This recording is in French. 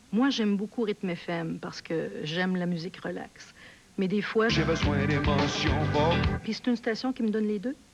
Moi, j'aime beaucoup Rythme FM parce que j'aime la musique relax. Mais des fois... J'ai besoin d'émotions fortes. Puis c'est une station qui me donne les deux.